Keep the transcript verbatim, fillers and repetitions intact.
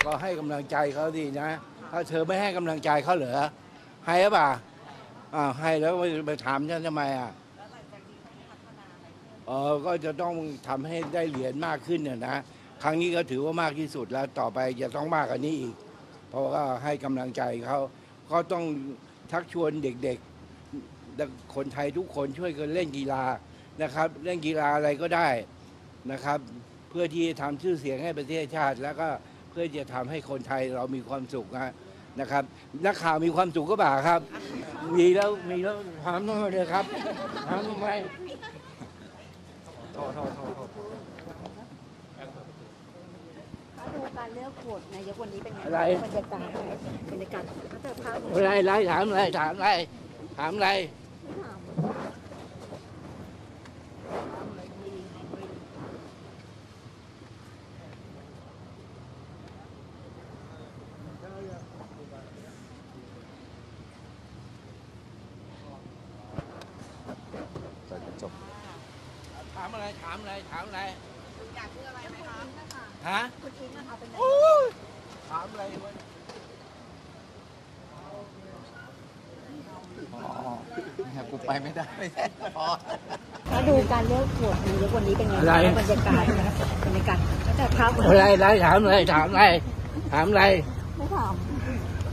ก็ให้กำลังใจเขาดีนะถ้าเธอไม่ให้กำลังใจเขาเหรอให้หรือเปล่าอ่าให้แล้วไปถามฉันทำไมอ่ะเออก็จะต้องทำให้ได้เหรียญมากขึ้นเนี่ยนะครั้งนี้ก็ถือว่ามากที่สุดแล้วต่อไปจะต้องมากกว่านี้อีกเพราะว่าให้กำลังใจเขาก็ต้องชักชวนเด็กๆคนไทยทุกคนช่วยกันเล่นกีฬานะครับเล่นกีฬาอะไรก็ได้นะครับเพื่อที่จะทำชื่อเสียงให้ประเทศชาติแล้วก็เพื่อจะทำให้คนไทยเรามีความสุขนะนะครับนักข่าวมีความสุขก็บ่าครับมีแล้วมีแล้วถามทำไมเลยครับถามทำไมโทษโทษโทษดูการเลือกโหวตนายกวันนี้เป็นไงอะไรบรรยากาศบรรยากาศถ้าเกิดภาพอะไรอะไรถามอะไรถามอะไรถามอะไรจบถามอะไรถามอะไรถามอะไรอยากพูดอะไรไหมคะฮะคุณอิงนะคะเป็นไงถามอะไรวะอ๋อกูไปไม่ได้ไม่ได้พอถ้าดูการเลือกโหวตนายกวันนี้เป็นไงบรรยากาศบรรยากาศถ้าเกิดภาพอะไรอะไรถามอะไรถามอะไรถามอะไรไม่ถาม